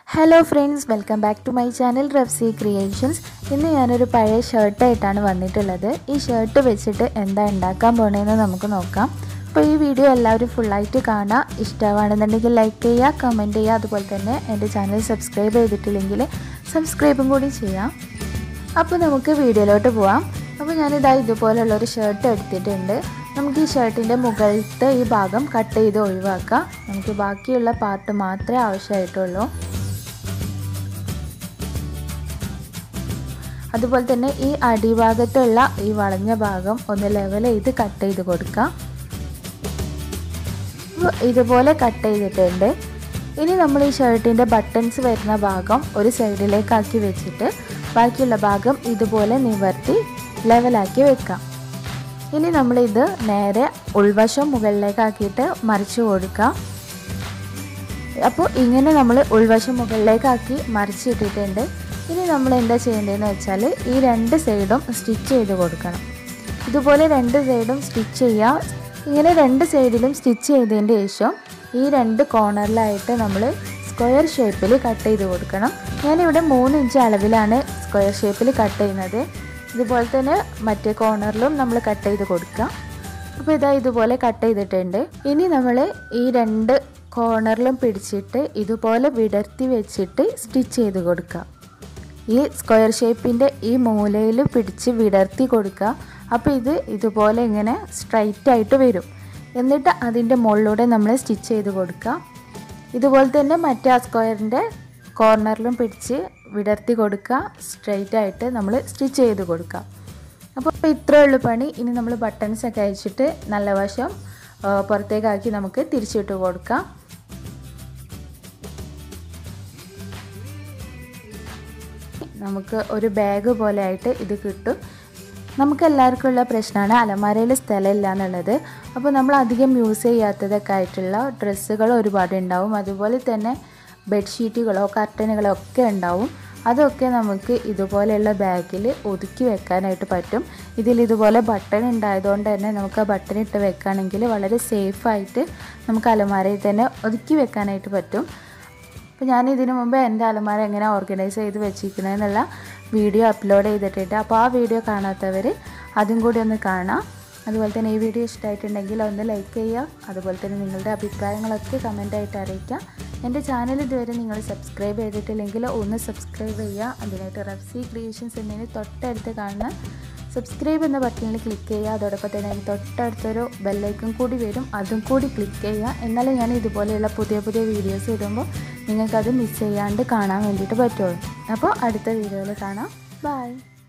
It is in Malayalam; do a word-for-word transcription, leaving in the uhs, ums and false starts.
Hello friends, welcome back to my channel Rafsi creations. ഇന്ന് ഞാനൊരു പഴയ ഷർട്ടായിട്ടാണ് വന്നിട്ടുള്ളത്. ഈ ഷർട്ട് വെച്ചിട്ട് എന്താ ഉണ്ടാക്കാൻ പോണേന്ന് നമുക്ക് നോക്കാം. അപ്പോൾ ഈ വീഡിയോ എല്ലാവരും ഫുള്ളായിട്ട് കാണാം. ഇഷ്ടമാണെന്നുണ്ടെങ്കിൽ ലൈക്ക് ചെയ്യുക, കമൻറ്റ് ചെയ്യുക. അതുപോലെ തന്നെ എൻ്റെ ചാനൽ സബ്സ്ക്രൈബ് ചെയ്തിട്ടില്ലെങ്കിൽ സബ്സ്ക്രൈബും കൂടി ചെയ്യാം. അപ്പോൾ നമുക്ക് വീഡിയോയിലോട്ട് പോവാം. അപ്പോൾ ഞാനിതാ ഇതുപോലുള്ളൊരു ഷർട്ട് എടുത്തിട്ടുണ്ട്. നമുക്ക് ഈ ഷർട്ടിൻ്റെ മുകളിലത്തെ ഈ ഭാഗം കട്ട് ചെയ്ത് ഒഴിവാക്കാം. നമുക്ക് ബാക്കിയുള്ള പാർട്ട് മാത്രമേ ആവശ്യമായിട്ടുള്ളൂ. അതുപോലെ തന്നെ ഈ അടിഭാഗത്തുള്ള ഈ വളഞ്ഞ ഭാഗം ഒന്ന് ലെവൽ ചെയ്ത് കട്ട് ചെയ്ത് കൊടുക്കാം. ഇതുപോലെ കട്ട് ചെയ്തിട്ടുണ്ട്. ഇനി നമ്മൾ ഈ ഷർട്ടിൻ്റെ ബട്ടൺസ് വരുന്ന ഭാഗം ഒരു സൈഡിലേക്കാക്കി വെച്ചിട്ട് ബാക്കിയുള്ള ഭാഗം ഇതുപോലെ നിവർത്തി ലെവലാക്കി വെക്കാം. ഇനി നമ്മളിത് നേരെ ഉൾവശം മുകളിലേക്കാക്കിയിട്ട് മറിച്ച് കൊടുക്കാം. അപ്പോൾ ഇങ്ങനെ നമ്മൾ ഉൾവശം മുകളിലേക്കാക്കി മറിച്ചിട്ടിട്ടുണ്ട്. ഇനി നമ്മൾ എന്താ ചെയ്യേണ്ടതെന്ന് വെച്ചാൽ ഈ രണ്ട് സൈഡും സ്റ്റിച്ച് ചെയ്ത് കൊടുക്കണം. ഇതുപോലെ രണ്ട് സൈഡും സ്റ്റിച്ച് ചെയ്യുക. ഇങ്ങനെ രണ്ട് സൈഡിലും സ്റ്റിച്ച് ചെയ്തതിൻ്റെ ശേഷം ഈ രണ്ട് കോർണറിലായിട്ട് നമ്മൾ സ്ക്വയർ ഷേപ്പിൽ കട്ട് ചെയ്ത് കൊടുക്കണം. ഞാനിവിടെ മൂന്ന് ഇഞ്ച് അളവിലാണ് സ്ക്വയർ ഷേപ്പിൽ കട്ട് ചെയ്യുന്നത്. ഇതുപോലെ തന്നെ മറ്റേ കോർണറിലും നമ്മൾ കട്ട് ചെയ്ത് കൊടുക്കുക. അപ്പോൾ ഇതാ ഇതുപോലെ കട്ട് ചെയ്തിട്ടുണ്ട്. ഇനി നമ്മൾ ഈ രണ്ട് കോർണറിലും പിടിച്ചിട്ട് ഇതുപോലെ വിടർത്തി വെച്ചിട്ട് സ്റ്റിച്ച് ചെയ്ത് കൊടുക്കുക. ഈ സ്ക്വയർ ഷേപ്പിൻ്റെ ഈ മൂലയിൽ പിടിച്ച് വിടർത്തി കൊടുക്കുക. അപ്പോൾ ഇത് ഇതുപോലെ ഇങ്ങനെ സ്ട്രൈറ്റ് ആയിട്ട് വരും. എന്നിട്ട് അതിൻ്റെ മുകളിലൂടെ നമ്മൾ സ്റ്റിച്ച് ചെയ്ത് കൊടുക്കുക. ഇതുപോലെ തന്നെ മറ്റേ ആ സ്ക്വയറിൻ്റെ കോർണറിലും പിടിച്ച് വിടർത്തി കൊടുക്കുക. സ്ട്രൈറ്റ് ആയിട്ട് നമ്മൾ സ്റ്റിച്ച് ചെയ്ത് കൊടുക്കുക. അപ്പോൾ ഇത്രയേ ഉള്ളൂ പണി. ഇനി നമ്മൾ ബട്ടൺസൊക്കെ അയച്ചിട്ട് നല്ല വശം പുറത്തേക്കാക്കി നമുക്ക് തിരിച്ചിട്ട് കൊടുക്കാം. നമുക്ക് ഒരു ബാഗ് പോലെ ആയിട്ട് ഇത് കിട്ടും. നമുക്ക് എല്ലാവർക്കും ഉള്ള പ്രശ്നമാണ് അലമാരയിൽ സ്ഥലമില്ല എന്നുള്ളത്. അപ്പോൾ നമ്മൾ അധികം യൂസ് ചെയ്യാത്തതൊക്കെ ആയിട്ടുള്ള ഡ്രസ്സുകൾ ഒരുപാട് ഉണ്ടാവും. അതുപോലെ തന്നെ ബെഡ്ഷീറ്റുകളോ കർട്ടനുകളോ ഒക്കെ ഉണ്ടാവും. അതൊക്കെ നമുക്ക് ഇതുപോലെയുള്ള ബാഗിൽ ഒതുക്കി വെക്കാനായിട്ട് പറ്റും. ഇതിൽ ഇതുപോലെ ബട്ടൺ ഉണ്ടായതുകൊണ്ട് തന്നെ നമുക്ക് ആ ബട്ടൺ ഇട്ട് വെക്കുകയാണെങ്കിൽ വളരെ സേഫായിട്ട് നമുക്ക് അലമാരയിൽ തന്നെ ഒതുക്കി വെക്കാനായിട്ട് പറ്റും. അപ്പോൾ ഞാൻ ഇതിനു മുമ്പ് എൻ്റെ അലമാര എങ്ങനെ ഓർഗനൈസ് ചെയ്ത് വെച്ചിരിക്കുന്നതെന്നുള്ള വീഡിയോ അപ്ലോഡ് ചെയ്തിട്ടുണ്ട്. അപ്പോൾ ആ വീഡിയോ കാണാത്തവർ അതും കൂടി ഒന്ന് കാണാം. അതുപോലെ തന്നെ ഈ വീഡിയോ ഇഷ്ടമായിട്ടുണ്ടെങ്കിൽ ഒന്ന് ലൈക്ക് ചെയ്യുക. അതുപോലെ തന്നെ നിങ്ങളുടെ അഭിപ്രായങ്ങളൊക്കെ കമൻറ്റായിട്ട് അറിയിക്കുക. എൻ്റെ ചാനൽ ഇതുവരെ നിങ്ങൾ സബ്സ്ക്രൈബ് ചെയ്തിട്ടില്ലെങ്കിൽ ഒന്ന് സബ്സ്ക്രൈബ് ചെയ്യുക. അതിനായിട്ട് റഫ്സി ക്രിയേഷൻസ് എന്നതിന് തൊട്ടടുത്ത് കാണുന്ന സബ്സ്ക്രൈബ് എന്ന ബട്ടണിൽ ക്ലിക്ക് ചെയ്യുക. അതോടൊപ്പം തന്നെ അതിന് തൊട്ടടുത്തൊരു ബെല്ലൈക്കൺ കൂടി വരും, അതും കൂടി ക്ലിക്ക് ചെയ്യുക. എന്നാലും ഞാൻ ഇതുപോലെയുള്ള പുതിയ പുതിയ വീഡിയോസ് ഇടുമ്പോൾ നിങ്ങൾക്കത് മിസ് ചെയ്യാണ്ട് കാണാൻ വേണ്ടിയിട്ട് പറ്റുള്ളൂ. അപ്പോൾ അടുത്ത വീഡിയോയിൽ കാണാം. ബൈ.